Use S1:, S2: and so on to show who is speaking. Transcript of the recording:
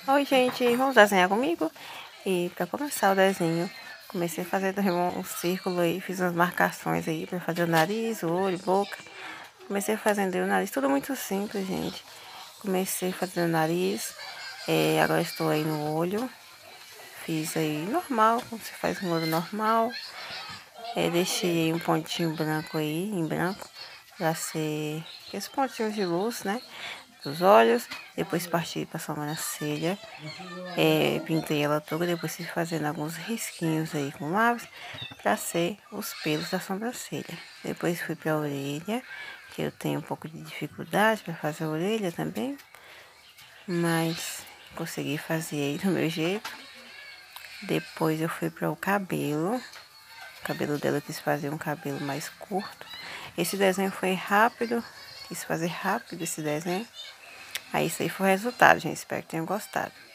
S1: Oi, gente, vamos desenhar comigo? E para começar o desenho, comecei fazendo um círculo aí, fiz umas marcações aí para fazer o nariz, o olho, boca. Comecei fazendo o nariz, tudo muito simples, gente. Comecei fazendo o nariz, agora estou aí no olho. Fiz aí normal, como se faz um olho normal. Deixei um pontinho branco aí, em branco, para ser esses pontinhos de luz, né? Dos olhos. Depois parti para a sobrancelha. Pintei ela toda, depois fui fazendo alguns risquinhos aí com lápis para ser os pelos da sobrancelha. Depois fui para a orelha, que eu tenho um pouco de dificuldade para fazer a orelha também, mas consegui fazer aí do meu jeito. Depois eu fui para o cabelo. O cabelo dela eu quis fazer um cabelo mais curto. Esse desenho foi rápido, quis fazer rápido esse desenho. Aí isso aí foi o resultado, gente. Espero que tenham gostado.